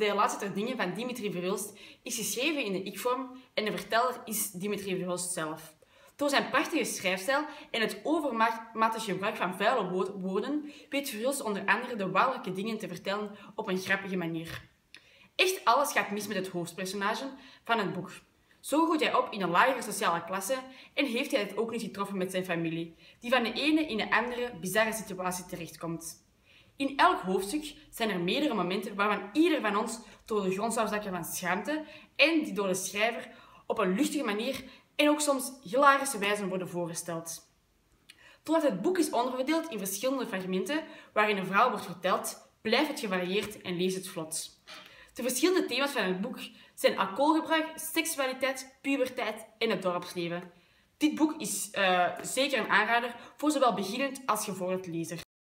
De laatste der dingen van Dimitri Verhulst is geschreven in de ik-vorm en de verteller is Dimitri Verhulst zelf. Door zijn prachtige schrijfstijl en het overmatig gebruik van vuile woorden weet Verhulst onder andere de wonderlijke dingen te vertellen op een grappige manier. Echt alles gaat mis met het hoofdpersonage van het boek. Zo groeit hij op in een lagere sociale klasse en heeft hij het ook niet getroffen met zijn familie, die van de ene in de andere bizarre situatie terechtkomt. In elk hoofdstuk zijn er meerdere momenten waarvan ieder van ons door de grond zou zakken van schaamte en die door de schrijver op een luchtige manier en ook soms hilarische wijze worden voorgesteld. Doordat het boek is onderverdeeld in verschillende fragmenten waarin een verhaal wordt verteld, blijft het gevarieerd en leest het vlot. De verschillende thema's van het boek zijn alcoholgebruik, seksualiteit, puberteit en het dorpsleven. Dit boek is zeker een aanrader voor zowel beginnend als gevorderd lezer.